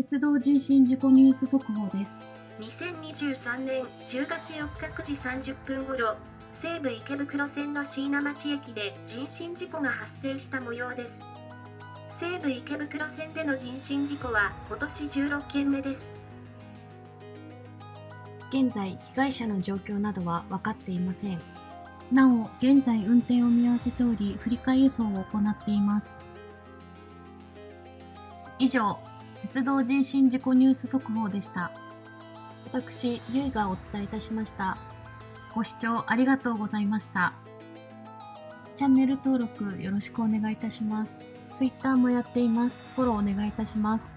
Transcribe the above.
鉄道人身事故ニュース速報です。 2023年10月4日9時30分ごろ、西武池袋線の椎名町駅で人身事故が発生した模様です。西武池袋線での人身事故は今年16件目です。 現在、被害者の状況などは分かっていません。 なお、現在運転を見合わせており、振り替え輸送を行っています。以上、鉄道人身事故ニュース速報でした。 私、ゆいがお伝えいたしました。 ご視聴ありがとうございました。チャンネル登録よろしくお願いいたします。Twitter もやっています。フォローお願いいたします。